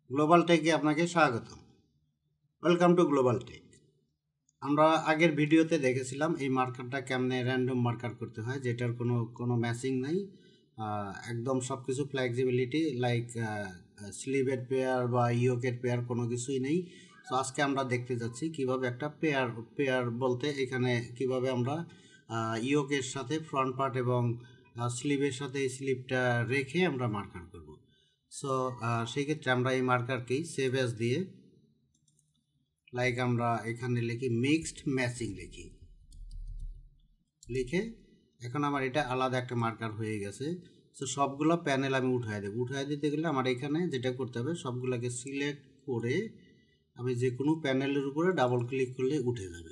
Global টেকে আপনাকে স্বাগতম। Welcome to Global Tech. আমরা আগের ভিডিওতে দেখেছিলাম এই মার্কারটা কেমনে র্যান্ডম মার্কার করতে হয়, যেটার কোনো ম্যাচিং নাই, একদম সব কিছু ফ্লেক্সিবিলিটি লাইক স্লিভের পেয়ার বা ইয়োকের পেয়ার কোনো কিছুই নেই। তো আজকে আমরা দেখতে যাচ্ছি কিভাবে একটা পেয়ার বলতে এখানে কিভাবে আমরা ইয়োকের সাথে ফ্রন্ট পার্ট এবং স্লিভের সাথে এই স্লিভটা রেখে আমরা মার্কার করব। সো সেই ক্ষেত্রে আমরা এই মার্কারকেই সেভ অ্যাজ দিয়ে লাইক আমরা এখানে লিখি মিক্সড ম্যাচিং লিখে এখন আমার এটা আলাদা একটা মার্কার হয়ে গেছে। সো সবগুলো প্যানেল আমি উঠাই দিতে গেলে আমার এখানে যেটা করতে হবে সবগুলোকে সিলেক্ট করে আমি যে কোনো প্যানেলের উপরে ডাবল ক্লিক করলে উঠে যাবে।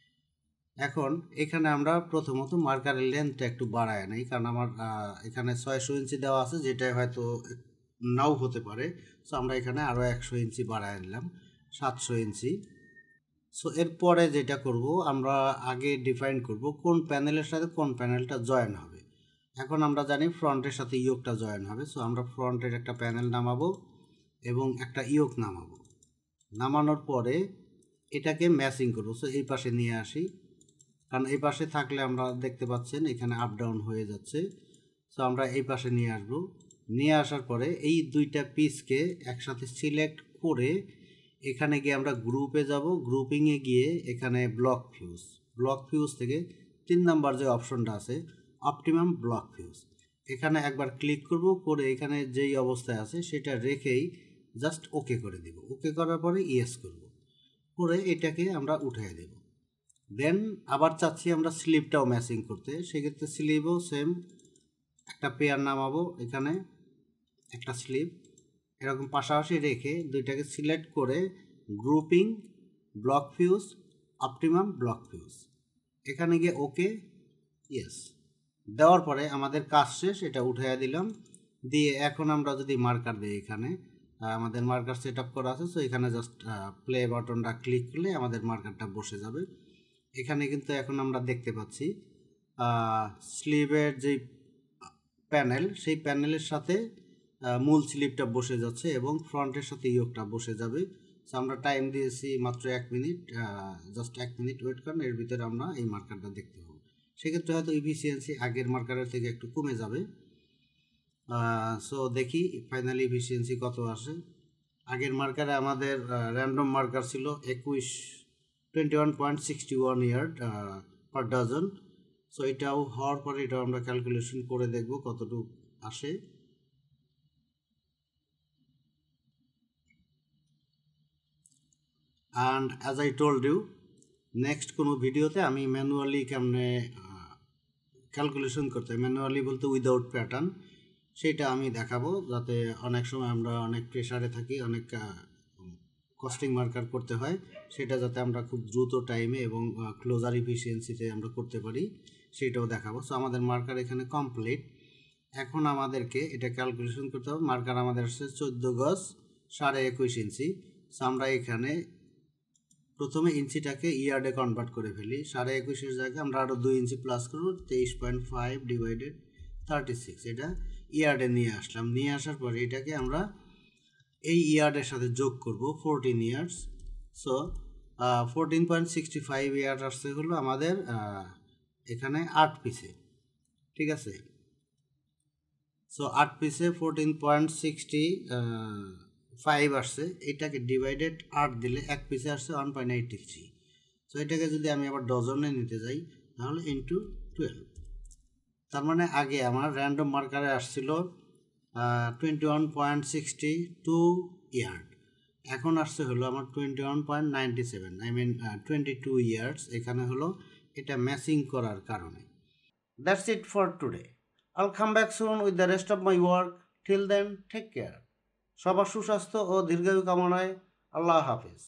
এখন এখানে আমরা প্রথমত মার্কারের লেন্থটা একটু বাড়ায় নেই, কারণ আমার এখানে 600 ইঞ্চি দেওয়া আছে, যেটা হয়তো নাও হতে পারে। সো আমরা এখানে আরও 100 ইঞ্চি বাড়ায় নিলাম, 700 ইঞ্চি। সো এরপরে যেটা করব আমরা আগে ডিফাইন করব কোন প্যানেলের সাথে কোন প্যানেলটা জয়েন হবে। এখন আমরা জানি ফ্রন্টের সাথে ইয়োকটা জয়েন হবে। সো আমরা ফ্রন্টের একটা প্যানেল নামাবো এবং একটা ইয়োক নামানোর পরে এটাকে ম্যাচিং করবো। সো এই পাশে নিয়ে আসি, কারণ এই পাশে থাকলে আমরা দেখতে পাচ্ছেন এখানে আপ ডাউন হয়ে যাচ্ছে। সো আমরা এই পাশে নিয়ে আসবো। নিয়ে আসার পরে এই দুইটা পিসকে একসাথে সিলেক্ট করে এখানে গিয়ে আমরা গ্রুপে যাব। গ্রুপিংয়ে গিয়ে এখানে ব্লক ফিউজ থেকে 3 নাম্বার যে অপশনটা আছে অপটিমাম ব্লক ফিউজ, এখানে একবার ক্লিক করব, করে এখানে যেই অবস্থায় আছে সেটা রেখেই জাস্ট ওকে করে দিব। ওকে করার পরে ইয়েস করব, করে এটাকে আমরা উঠিয়ে দেব। দেন আবার চাচ্ছি আমরা স্লিভটাও ম্যাচিং করতে, সেক্ষেত্রে স্লিভও সেম একটা পেয়ার নামাবো, এখানে একটা স্লিভ এরকম পাশাপাশি রেখে দুইটাকে সিলেক্ট করে grouping block fuse optimum block fuse, এখানে গিয়ে ওকে ইয়েস দেওয়ার পরে আমাদের কাজ শেষ। এটা উঠাইয়া দিলাম, দিয়ে এখন আমরা যদি মার্কার দিই, এখানে আমাদের মার্কার সেট আপ করা আছে। সো এখানে জাস্ট প্লে বাটনটা ক্লিক করলে আমাদের মার্কারটা বসে যাবে। এখানে কিন্তু এখন আমরা দেখতে পাচ্ছি স্লিভের যে প্যানেল সেই প্যানেলের সাথে মূল স্লিভটা বসে যাচ্ছে এবং ফ্রন্টের সাথে ইয়োকটা বসে যাবে। সো আমরা টাইম দিয়েছি মাত্র 1 মিনিট, জাস্ট 1 মিনিট ওয়েট করেন, এর ভিতরে আমরা এই মার্কারটা দেখতে পাবো। সেক্ষেত্রে হয়তো ইফিসিয়েন্সি আগের মার্কারের থেকে একটু কমে যাবে। সো দেখি ফাইনালি ইফিসিয়েন্সি কত আসে। আগের মার্কারে আমাদের র্যান্ডম মার্কার ছিল 21.61 ইয়ার্ড পার ডজন। সো এটাও হওয়ার পরে এটাও আমরা ক্যালকুলেশন করে দেখব কতটুকু আসে। And as I told you, next কোনো ভিডিওতে আমি ম্যানুয়ালি কেমনে ক্যালকুলেশন করতে হয়, ম্যানুয়ালি বলতে উইদাউট প্যাটার্ন, সেটা আমি দেখাবো, যাতে অনেক সময় আমরা অনেক প্রেশারে থাকি, অনেক কস্টিং মার্কার করতে হয়, সেটা যাতে আমরা খুব দ্রুত টাইমে এবং ক্লোজার ইফিসিয়েন্সিতে আমরা করতে পারি, সেটাও দেখাবো। সো আমাদের মার্কার এখানে কমপ্লিট। এখন আমাদেরকে এটা ক্যালকুলেশন করতে হবে। মার্কার আমাদের আসছে 14 গজ 21.5 ইঞ্চি। সো আমরা এখানে প্রথমে ইঞ্চিটাকে ইয়ার্ডে কনভার্ট করে ফেলি। 21.5-এর জায়গায় আমরা আরও 2 ইঞ্চি প্লাস করব, 23.5 ডিভাইডেড 36, এটা ইয়ার্ডে নিয়ে আসলাম। নিয়ে আসার পরে এটাকে আমরা এই ইয়ার্ডের সাথে যোগ করব 14 ইয়ার্স। সো 14.65 ইয়ার্ড আসছে হলো আমাদের এখানে 8 পিসে, ঠিক আছে। সো 8 পিসে 14.65 আসছে, এটাকে ডিভাইডেড 8 দিলে 1 পিসে আসছে 1.83। সো এটাকে যদি আমি আবার ডজনে নিতে যাই তাহলে ইন্টু 12, তার মানে আগে আমার র্যান্ডম মার্কারে আসছিল 21.62 ইয়ার্ড, এখন আসছে হলো আমার 21.97, আই মিন 22 ইয়ার্স। এখানে হলো এটা ম্যাচিং করার কারণে। That's it for today. I'll come back soon with the rest of my work. Till then, take care. সবার সুস্বাস্থ্য ও দীর্ঘায়ু কামনায় আল্লাহ হাফেজ।